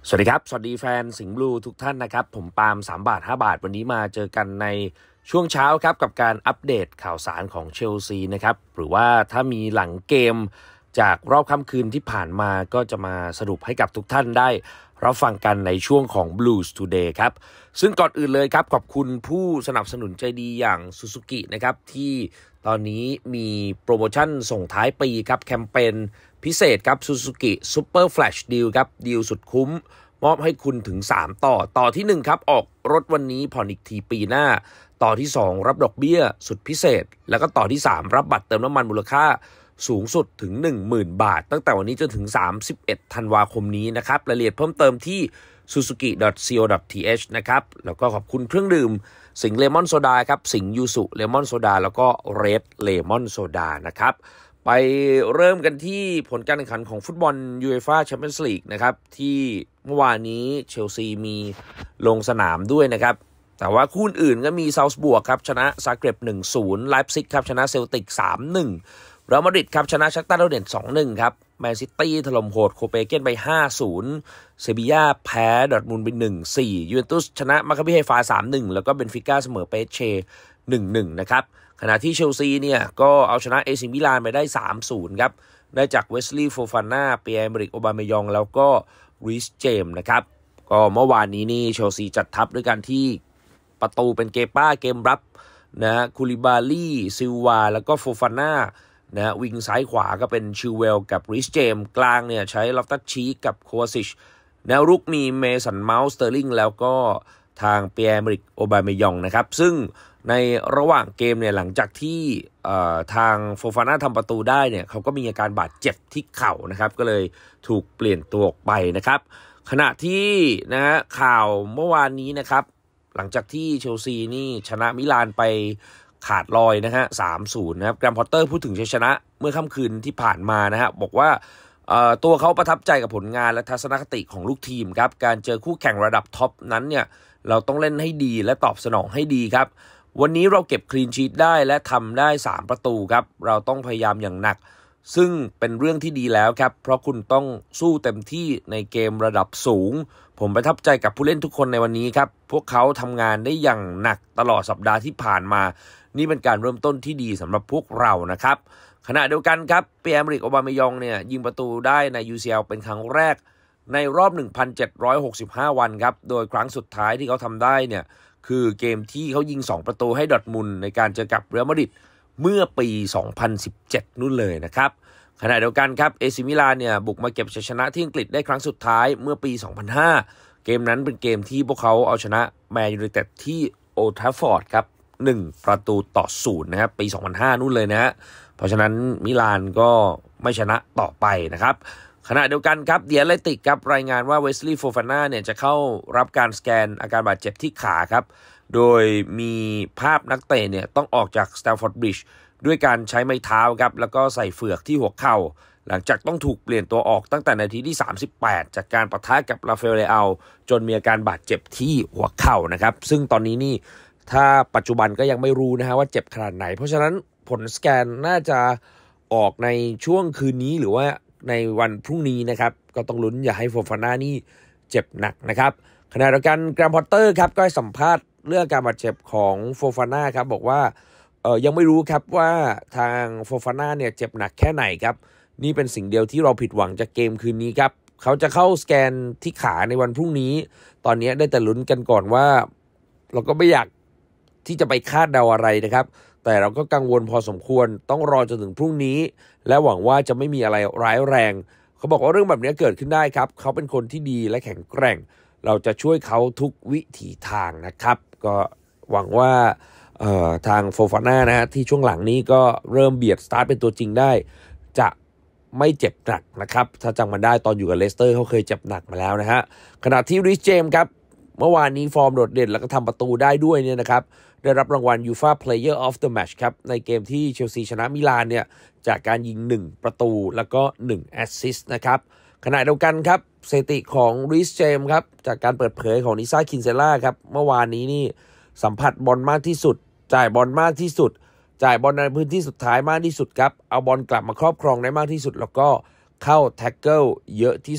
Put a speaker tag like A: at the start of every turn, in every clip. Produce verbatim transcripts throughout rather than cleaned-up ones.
A: สวัสดีครับสวัสดีแฟนสิงห์บลูทุกท่านนะครับผมปาล์มสามบาทห้าบาทวันนี้มาเจอกันในช่วงเช้าครับกับการอัปเดตข่าวสารของเชลซีนะครับหรือว่าถ้ามีหลังเกมจากรอบค่ำคืนที่ผ่านมาก็จะมาสรุปให้กับทุกท่านได้รับฟังกันในช่วงของ Blues Today ครับซึ่งก่อนอื่นเลยครับขอบคุณผู้สนับสนุนใจดีอย่าง Suzuki นะครับที่ตอนนี้มีโปรโมชั่นส่งท้ายปีครับแคมเปญพิเศษครับ Suzuki Super Flash Deal ครับดีลสุดคุ้มมอบให้คุณถึงสามต่อต่อที่หนึ่งครับออกรถวันนี้ผ่อนอีกทีปีหน้าต่อที่สองรับดอกเบี้ยสุดพิเศษแล้วก็ต่อที่สามรับบัตรเติมน้ำมันมูลค่าสูงสุดถึง หนึ่งหมื่น บาทตั้งแต่วันนี้จนถึงสามสิบเอ็ดธันวาคมนี้นะครับรายละเอียดเพิ่มเติมที่ ซูซูกิ ดอท ซี โอ ดอท ที เอช นะครับแล้วก็ขอบคุณเครื่องดื่มสิงห์เลมอนโซดาครับสิงห์ยูสุเลมอนโซดาแล้วก็เรดเลมอนโซดานะครับไปเริ่มกันที่ผลการแข่งขันของฟุตบอลยูเอฟ่าแชมเปี้ยนส์ลีกนะครับที่เมื่อวานนี้เชลซีมีลงสนามด้วยนะครับแต่ว่าคู่อื่นก็มีซาวส์บวกครับชนะซาเกร็บ หนึ่งศูนย์ ไลป์ซิกครับชนะเซลติก สามหนึ่ง เรอัลมาดริดครับชนะชักตาร์โดเน็ต สองหนึ่ง ครับแมนซิตี้ถล่มโหดโคเปนเฮเกนไป ห้าศูนย์ เซบีย่าแพ้ดอร์ทมุนด์ไป หนึ่งสี่ ยูเวนตุสชนะมาคาบีไฮฟา สามหนึ่ง แล้วก็เบนฟิก้าเสมอเปเช่ หนึ่งหนึ่ง นะครับขณะที่เชลซีเนี่ยก็เอาชนะเอซิมิลานไปได้ สามศูนย์ ครับได้จากเวสลีย์โฟฟาน่าเปียร์เอเมริกโอบามายองแล้วก็รีสเจมส์นะครับก็เมื่อวานนี้นี่เชลซีจัดทัพด้วยกันที่ประตูเป็นเกป้าเกมรับนะคูลิบาลีซิลวาแล้วก็โฟฟาน่านะวิงซ้ายขวาก็เป็นชิลเวลกับริชเจมกลางเนี่ยใช้ลอฟตัสชีกับโควาซิชแนวรุกมีเมสันเมาส์สเตอร์ลิงแล้วก็ทางเปียร์เอเมริกโอบามายองนะครับซึ่งในระหว่างเกมเนี่ยหลังจากที่ทางโฟฟาน่าทำประตูได้เนี่ยเขาก็มีอาการบาดเจ็บที่เข่านะครับก็เลยถูกเปลี่ยนตัวออกไปนะครับขณะที่นะฮะข่าวเมื่อวานนี้นะครับหลังจากที่เชลซีนี่ชนะมิลานไปขาดลอยนะฮะ สามศูนย์ นะครับแกรมพอตเตอร์พูดถึงชัยชนะเมื่อค่ำคืนที่ผ่านมานะฮะบอกว่าตัวเขาประทับใจกับผลงานและทัศนคติของลูกทีมครับการเจอคู่แข่งระดับท็อปนั้นเนี่ยเราต้องเล่นให้ดีและตอบสนองให้ดีครับวันนี้เราเก็บคลีนชีทได้และทำได้สามประตูครับเราต้องพยายามอย่างหนักซึ่งเป็นเรื่องที่ดีแล้วครับเพราะคุณต้องสู้เต็มที่ในเกมระดับสูงผมประทับใจกับผู้เล่นทุกคนในวันนี้ครับพวกเขาทำงานได้อย่างหนักตลอดสัปดาห์ที่ผ่านมานี่เป็นการเริ่มต้นที่ดีสำหรับพวกเรานะครับขณะเดียวกันครับเปียร์เอเมริกโอบามายองเนี่ยยิงประตูได้ใน ยู ซี แอล เป็นครั้งแรกในรอบ หนึ่งพันเจ็ดร้อยหกสิบห้า วันครับโดยครั้งสุดท้ายที่เขาทำได้เนี่ยคือเกมที่เขายิงสองประตูให้ดอร์ทมุนด์ในการเจอกับเรอัลมาดริดเมื่อปี สองพันสิบเจ็ด นู่นเลยนะครับขณะเดียวกันครับเอซิมิลานเนี่ยบุกมาเก็บชัยชนะที่อังกฤษได้ครั้งสุดท้ายเมื่อปี สองพันห้า เกมนั้นเป็นเกมที่พวกเขาเอาชนะแมนยูไนเต็ดที่โอลด์แทราฟฟอร์ดครับหนึ่งประตูต่อศูนย์นะครับปี สองพันห้า นู่นเลยนะฮะเพราะฉะนั้นมิลานก็ไม่ชนะต่อไปนะครับขณะเดียวกันครับเดียร์แอตเลติกครับรายงานว่าเวสลีย์โฟฟาน่าเนี่ยจะเข้ารับการสแกนอาการบาดเจ็บที่ขาครับโดยมีภาพนักเตะเนี่ยต้องออกจากสแตมฟอร์ดบริดจ์ด้วยการใช้ไม้เท้าครับแล้วก็ใส่เฟือกที่หัวเข่าหลังจากต้องถูกเปลี่ยนตัวออกตั้งแต่นาทีที่สามสิบแปดจากการปะทะกับราฟาเอล เลอาลจนมีอาการบาดเจ็บที่หัวเข่านะครับซึ่งตอนนี้นี่ถ้าปัจจุบันก็ยังไม่รู้นะฮะว่าเจ็บขนาดไหนเพราะฉะนั้นผลสแกนน่าจะออกในช่วงคืนนี้หรือว่าในวันพรุ่งนี้นะครับก็ต้องลุ้นอย่าให้โฟฟาน่านี่เจ็บหนักนะครับขณะเดียวกันแกรมพอตเตอร์ครับก็ให้สัมภาษณ์เรื่องการบาดเจ็บของโฟฟาน่าครับบอกว่าเอ่อยังไม่รู้ครับว่าทางโฟฟาน่าเนี่ยเจ็บหนักแค่ไหนครับนี่เป็นสิ่งเดียวที่เราผิดหวังจากเกมคืนนี้ครับเขาจะเข้าสแกนที่ขาในวันพรุ่งนี้ตอนนี้ได้แต่ลุ้นกันก่อนว่าเราก็ไม่อยากที่จะไปคาดเดาอะไรนะครับแต่เราก็กังวลพอสมควรต้องรอจนถึงพรุ่งนี้และหวังว่าจะไม่มีอะไรร้ายแรงเขาบอกว่าเรื่องแบบนี้เกิดขึ้นได้ครับเขาเป็นคนที่ดีและแข็งแกร่งเราจะช่วยเขาทุกวิถีทางนะครับก็หวังว่าเอ่อทางโฟฟาน่านะฮะที่ช่วงหลังนี้ก็เริ่มเบียดสตาร์ทเป็นตัวจริงได้จะไม่เจ็บหนักนะครับถ้าจำมันได้ตอนอยู่กับเลสเตอร์เขาเคยเจ็บหนักมาแล้วนะฮะขณะที่ริชเจมส์ครับเมื่อวานนี้ฟอร์มโดดเด่นแล้วก็ทำประตูได้ด้วยเนี่ยนะครับได้รับรางวัล ยู ฟ่า Player of the Match ครับในเกมที่เชลซีชนะมิลานเนี่ยจากการยิงหนึ่งประตูแล้วก็หนึ่งแอสซิสต์นะครับขณะเดียวกันครับสถิติของริชเจมส์ครับจากการเปิดเผยของนิซ่าคินเซล่าครับเมื่อวานนี้นี่สัมผัสบอลมากที่สุดจ่ายบอลมากที่สุดจ่ายบอลในพื้นที่สุดท้ายมากที่สุดครับเอาบอลกลับมาครอบครองได้มากที่สุดแล้วก็เข้าแท็กเกิลเยอะที่สุด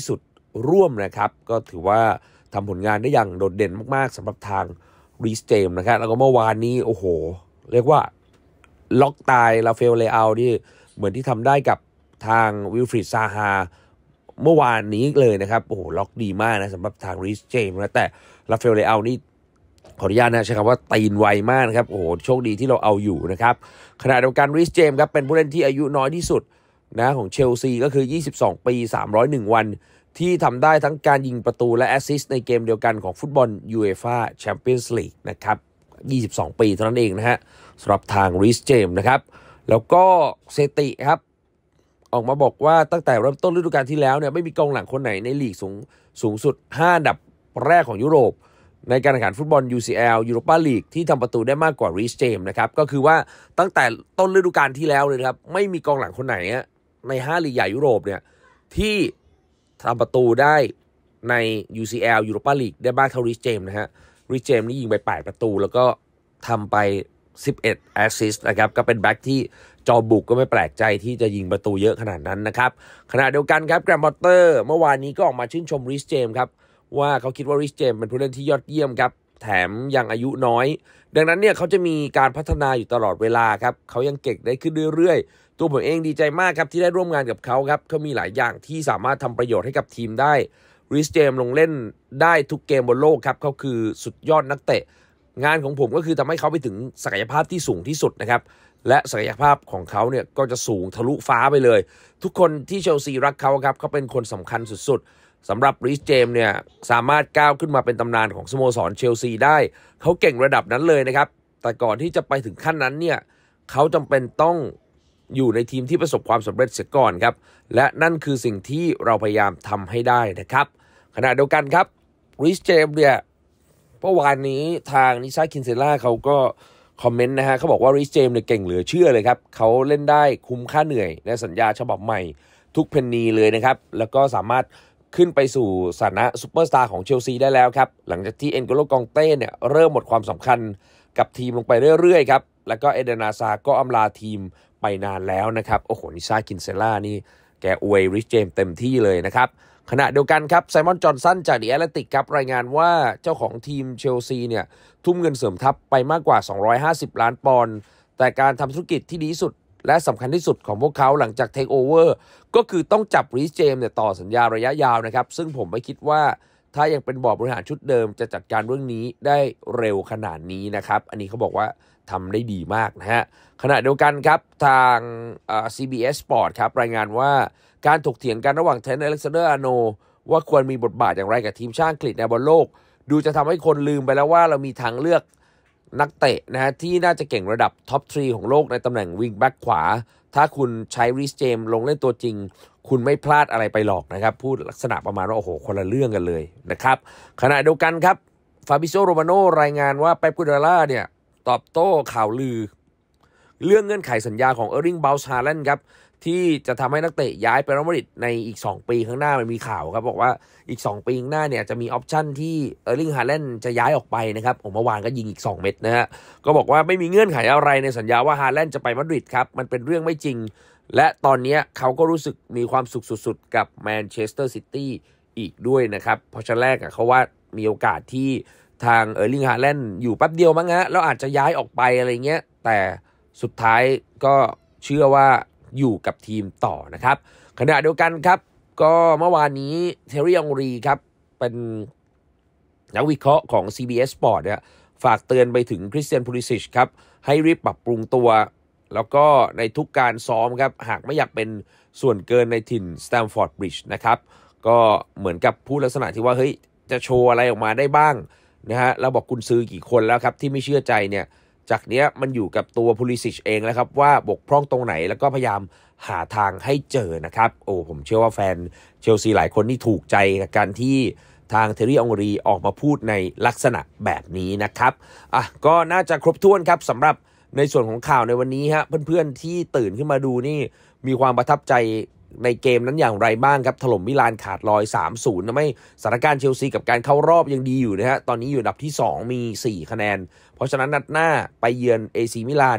A: ร่วมนะครับก็ถือว่าทำผลงานได้อย่างโดดเด่นมากๆสำหรับทางรีสเจมส์นะครับแล้วก็เมื่อวานนี้โอ้โหเรียกว่าล็อกตายราฟาเอลเลอาที่เหมือนที่ทำได้กับทางวิลฟรีดซาฮาเมื่อวานนี้เลยนะครับโอ้โหล็อกดีมากนะสำหรับทางรีสเจมส์นะแต่ราฟาเอลเลอานี่ขออนุญาตนะใช้คำว่าตีนไวมากนะครับโอ้โหโชคดีที่เราเอาอยู่นะครับขณะเดียวกันรีสเจมส์ครับเป็นผู้เล่นที่อายุน้อยที่สุดนะของเชลซีก็คือยี่สิบสองปีสามร้อยเอ็ดวันที่ทำได้ทั้งการยิงประตูและแอสซิสต์ในเกมเดียวกันของฟุตบอลยูเอฟ่าแชมเปี้ยนส์ลีกนะครับยี่สิบสองปีเท่านั้นเองนะฮะสำหรับทางรีสเจมส์นะครับแล้วก็เซติครับออกมาบอกว่าตั้งแต่เริ่มต้นฤดูกาลที่แล้วเนี่ยไม่มีกองหลังคนไหนในลีกสูงสูงสุดห้าอันดับแรกของยุโรปในการแข่งขันฟุตบอล ยู ซี แอล Europa League ที่ทำประตูได้มากกว่ารีสเจมส์นะครับก็คือว่าตั้งแต่ต้นฤดูกาลที่แล้วเลยครับไม่มีกองหลังคนไหนในห้าลีกใหญ่ยุโรปเนี่ยที่ทำประตูได้ใน ยู ซี แอล Europa League ได้มากเท่ารีสเจมส์นะฮะรีสเจมส์นี่ยิงไปแปดประตูแล้วก็ทำไปสิบเอ็ดแอสซิสต์นะครับก็เป็นแบ็คที่จอบุกก็ไม่แปลกใจที่จะยิงประตูเยอะขนาดนั้นนะครับขณะเดียวกันครับแกรมพอตเตอร์เมื่อวานนี้ก็ออกมาชื่นชมรีสเจมส์ครับว่าเขาคิดว่ารีสเจมส์เป็นผู้เล่นที่ยอดเยี่ยมครับแถมยังอายุน้อยดังนั้นเนี่ยเขาจะมีการพัฒนาอยู่ตลอดเวลาครับเขายังเก่งได้ขึ้นเรื่อยๆตัวผมเองดีใจมากครับที่ได้ร่วมงานกับเขาครับเขามีหลายอย่างที่สามารถทำประโยชน์ให้กับทีมได้รีสเจมส์ลงเล่นได้ทุกเกมบนโลกครับเขาคือสุดยอดนักเตะงานของผมก็คือทำให้เขาไปถึงศักยภาพที่สูงที่สุดนะครับและศักยภาพของเขาเนี่ยก็จะสูงทะลุฟ้าไปเลยทุกคนที่เชลซีรักเขาครับเขาเป็นคนสำคัญสุดๆสำหรับรีสเจมส์เนี่ยสามารถก้าวขึ้นมาเป็นตำนานของสโมสรเชลซีได้เขาเก่งระดับนั้นเลยนะครับแต่ก่อนที่จะไปถึงขั้นนั้นเนี่ยเขาจำเป็นต้องอยู่ในทีมที่ประสบความสำเร็จเสียก่อนครับและนั่นคือสิ่งที่เราพยายามทำให้ได้นะครับขณะเดียวกันครับรีสเจมส์เนี่ยเมื่อวานนี้ทางนิชาคินเซล่าเขาก็คอมเมนต์นะฮะเขาบอกว่ารีสเจมส์เนี่ยเก่งเหลือเชื่อเลยครับเขาเล่นได้คุ้มค่าเหนื่อยในสัญญาฉบับใหม่ทุกเพนนีเลยนะครับแล้วก็สามารถขึ้นไปสู่ฐานะซุปเปอร์สตาร์ของเชลซีได้แล้วครับหลังจากที่เอ็นโกโลกองเต้เนี่ยเริ่มหมดความสำคัญกับทีมลงไปเรื่อยๆครับแล้วก็เอเดนอาซาก็อำลาทีมไปนานแล้วนะครับโอ้โหนิชาคินเซล่านี่แกอวยริชเจมส์เต็มที่เลยนะครับขณะเดียวกันครับไซมอนจอห์นสันจากดิแอตเลติกครับรายงานว่าเจ้าของทีมเชลซีเนี่ยทุ่มเงินเสริมทัพไปมากกว่าสองร้อยห้าสิบล้านปอนด์แต่การทำธุรกิจที่ดีที่สุดและสำคัญที่สุดของพวกเขาหลังจากเทคโอเวอร์ก็คือต้องจับรีสเจมส์เนี่ยต่อสัญญาระยะยาวนะครับซึ่งผมไม่คิดว่าถ้ายังเป็นบอร์ดบริหารชุดเดิมจะจัดการเรื่องนี้ได้เร็วขนาดนี้นะครับอันนี้เขาบอกว่าทำได้ดีมากนะฮะขณะเดียวกันครับทางอ่า ซี บี เอส Sport ครับรายงานว่าการถกเถียงกันระหว่างเทรนต์อเล็กซานเดอร์อาร์โนว่าควรมีบทบาทอย่างไรกับทีมชาติอังกฤษในบอลโลกดูจะทำให้คนลืมไปแล้วว่าเรามีทางเลือกนักเตะนะฮะที่น่าจะเก่งระดับท็อปสามของโลกในตำแหน่งวิงแบ็กขวาถ้าคุณใช้รีสเจมส์ลงเล่นตัวจริงคุณไม่พลาดอะไรไปหรอกนะครับพูดลักษณะประมาณว่าโอ้โหคนละเรื่องกันเลยนะครับขณะเดียวกันครับฟาบิโซโรมาโนรายงานว่าเป๊ป กัวร์ดิโอลาเนี่ยตอบโต้ข่าวลือเรื่องเงื่อนไขสัญญาของเออร์ลิง บราวน์ ฮาแลนด์ครับที่จะทำให้นักเตะย้ายไปเรอัลมาดริดในอีกสองปีข้างหน้ามันมีข่าวครับบอกว่าอีกสองปีข้างหน้าเนี่ยจะมีออปชั่นที่เออร์ลิง ฮาแลนด์จะย้ายออกไปนะครับเมื่อวานก็ยิงอีกสองเม็ดนะฮะก็บอกว่าไม่มีเงื่อนไขอะไรในสัญญาว่าฮาแลนด์จะไปมาดริดครับมันเป็นเรื่องไม่จริงและตอนนี้เขาก็รู้สึกมีความสุขสุดๆกับแมนเชสเตอร์ซิตี้อีกด้วยนะครับเพราะฉะนั้นแรกเขาว่ามีโอกาสที่ทางเออร์ลิง ฮาแลนด์อยู่แป๊บเดียวมั้งฮะแล้วอาจจะย้ายออกไปอะไรเงี้ยแต่สุดท้ายก็เชื่อว่าอยู่กับทีมต่อนะครับขณะเดียวกันครับก็เมื่อวานนี้เทอร์รี่ องรีครับเป็นนักวิเคราะห์ของ ซี บี เอส Sport เนี่ยฝากเตือนไปถึงคริสเตียน พูลิซิชครับให้รีบปรับปรุงตัวแล้วก็ในทุกการซ้อมครับหากไม่อยากเป็นส่วนเกินในถิ่นสแตมฟอร์ดบริดจ์นะครับก็เหมือนกับพูดลักษณะที่ว่าเฮ้ยจะโชว์อะไรออกมาได้บ้างนะฮะแล้วบอกกุนซือกี่คนแล้วครับที่ไม่เชื่อใจเนี่ยจากเนี้ยมันอยู่กับตัวพูลิซิชเองแล้วครับว่าบกพร่องตรงไหนแล้วก็พยายามหาทางให้เจอนะครับโอ้ผมเชื่อว่าแฟนเชลซีหลายคนที่ถูกใจกับการที่ทางเทอร์รี่ องรีออกมาพูดในลักษณะแบบนี้นะครับอ่ะก็น่าจะครบถ้วนครับสำหรับในส่วนของข่าวในวันนี้ฮะเพื่อนๆที่ตื่นขึ้นมาดูนี่มีความประทับใจในเกมนั้นอย่างไรบ้างครับถล่มมิลานขาดลอย สามศูนย์ ทำให้สถานการณ์เชลซีกับการเข้ารอบยังดีอยู่นะฮะตอนนี้อยู่อันดับที่สองมีสี่คะแนนเพราะฉะนั้นนัดหน้าไปเยือน เอ ซี มิลานเนี่ย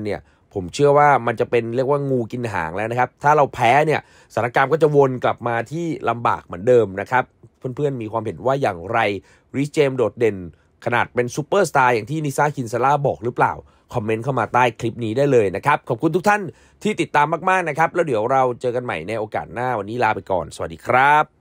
A: ผมเชื่อว่ามันจะเป็นเรียกว่างูกินหางแล้วนะครับถ้าเราแพ้เนี่ยสถานการณ์ก็จะวนกลับมาที่ลำบากเหมือนเดิมนะครับเพื่อนๆมีความเห็นว่าอย่างไรริชเจมส์โดดเด่นขนาดเป็นซูเปอร์สตาร์อย่างที่นิซ่าคินซาร่าบอกหรือเปล่าคอมเมนต์เข้ามาใต้คลิปนี้ได้เลยนะครับขอบคุณทุกท่านที่ติดตามมากๆนะครับแล้วเดี๋ยวเราเจอกันใหม่ในโอกาสหน้าวันนี้ลาไปก่อนสวัสดีครับ